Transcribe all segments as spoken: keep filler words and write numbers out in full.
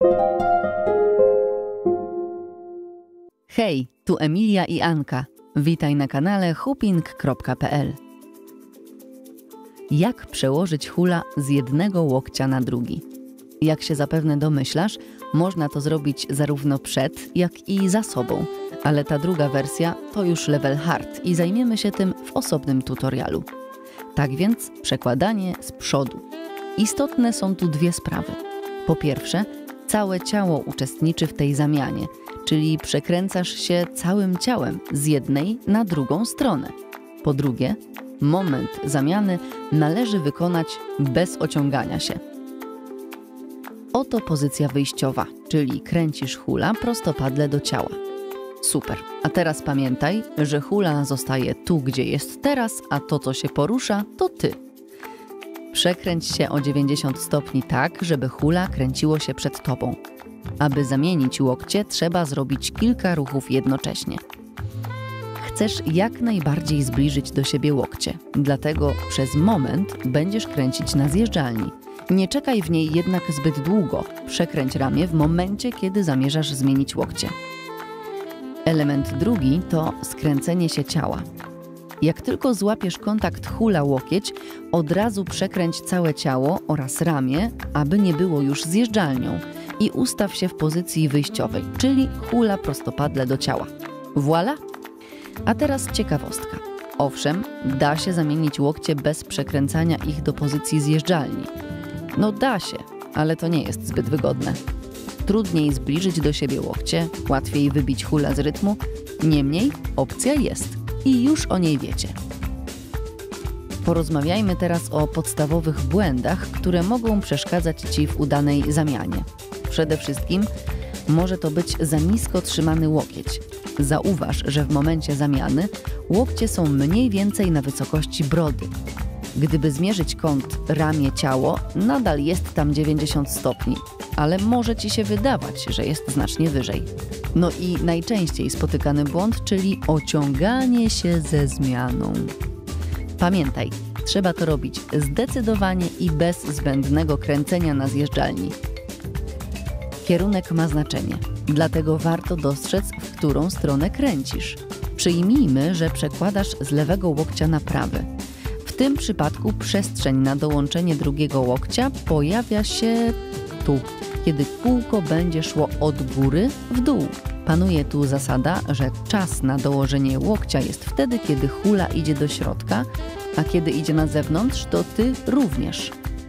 Hej, tu Emilia i Anka. Witaj na kanale hooping kropka p l. Jak przełożyć hula z jednego łokcia na drugi? Jak się zapewne domyślasz, można to zrobić zarówno przed, jak i za sobą, ale ta druga wersja to już level hard i zajmiemy się tym w osobnym tutorialu. Tak więc przekładanie z przodu. Istotne są tu dwie sprawy. Po pierwsze, całe ciało uczestniczy w tej zamianie, czyli przekręcasz się całym ciałem z jednej na drugą stronę. Po drugie, moment zamiany należy wykonać bez ociągania się. Oto pozycja wyjściowa, czyli kręcisz hula prostopadle do ciała. Super. A teraz pamiętaj, że hula zostaje tu, gdzie jest teraz, a to, co się porusza, to ty. Przekręć się o dziewięćdziesiąt stopni tak, żeby hula kręciło się przed tobą. Aby zamienić łokcie, trzeba zrobić kilka ruchów jednocześnie. Chcesz jak najbardziej zbliżyć do siebie łokcie, dlatego przez moment będziesz kręcić na zjeżdżalni. Nie czekaj w niej jednak zbyt długo. Przekręć ramię w momencie, kiedy zamierzasz zmienić łokcie. Element drugi to skręcenie się ciała. Jak tylko złapiesz kontakt hula-łokieć, od razu przekręć całe ciało oraz ramię, aby nie było już zjeżdżalnią i ustaw się w pozycji wyjściowej, czyli hula prostopadle do ciała. Voila! A teraz ciekawostka. Owszem, da się zamienić łokcie bez przekręcania ich do pozycji zjeżdżalni. No da się, ale to nie jest zbyt wygodne. Trudniej zbliżyć do siebie łokcie, łatwiej wybić hula z rytmu, niemniej opcja jest i już o niej wiecie. Porozmawiajmy teraz o podstawowych błędach, które mogą przeszkadzać Ci w udanej zamianie. Przede wszystkim może to być za nisko trzymany łokieć. Zauważ, że w momencie zamiany łokcie są mniej więcej na wysokości brody. Gdyby zmierzyć kąt ramię-ciało, nadal jest tam dziewięćdziesiąt stopni, ale może Ci się wydawać, że jest znacznie wyżej. No i najczęściej spotykany błąd, czyli ociąganie się ze zmianą. Pamiętaj, trzeba to robić zdecydowanie i bez zbędnego kręcenia na zjeżdżalni. Kierunek ma znaczenie, dlatego warto dostrzec, w którą stronę kręcisz. Przyjmijmy, że przekładasz z lewego łokcia na prawy. W tym przypadku przestrzeń na dołączenie drugiego łokcia pojawia się tu, kiedy kółko będzie szło od góry w dół. Panuje tu zasada, że czas na dołożenie łokcia jest wtedy, kiedy hula idzie do środka, a kiedy idzie na zewnątrz, to ty również.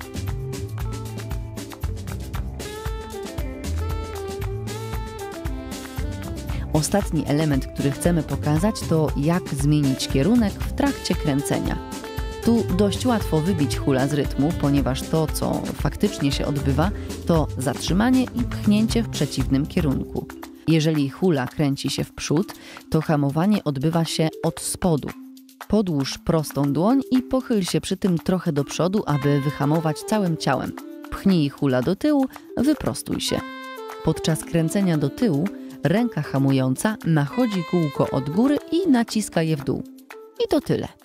Ostatni element, który chcemy pokazać, to jak zmienić kierunek w trakcie kręcenia. Tu dość łatwo wybić hula z rytmu, ponieważ to, co faktycznie się odbywa, to zatrzymanie i pchnięcie w przeciwnym kierunku. Jeżeli hula kręci się w przód, to hamowanie odbywa się od spodu. Podłóż prostą dłoń i pochyl się przy tym trochę do przodu, aby wyhamować całym ciałem. Pchnij hula do tyłu, wyprostuj się. Podczas kręcenia do tyłu ręka hamująca nachodzi kółko od góry i naciska je w dół. I to tyle.